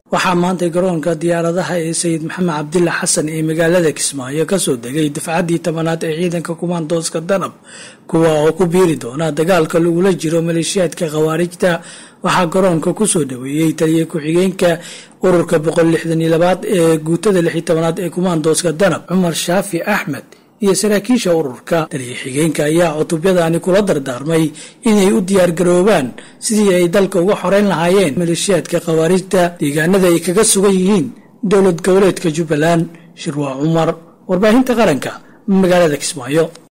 waxaa maanta garoonka diyaaradaha ee Sayid Maxamed Cabdilla Xasan ee magaalada Kismaayo ka soo degay dafcadii 10aad ee ciidanka kumaandooska Danab kuwa oo ku biiri doona dagaalka lagula jiro maleeshiyaadka khawaarijta. waxaa garoonka ku soo dhaweeyay taliye ku-xigeenka ururka 162 ee guutada 16aad ee kumaandooska Danab Cumar Shaafi Axmed iyo saraakiisha ururka. taliye xigeenka ayaa cutubyadaani kula dardaarmay inay u diyaar garoobaan sidii ay dalka uga xoreyn lahaayeen maleeshiyaadka khawaarijta deegaanada ay kaga sugan yihiin dowlad goboleedka Jubbaland. Shirwa Cumar, warbaahinta qaranka, magaalada Kismaayo.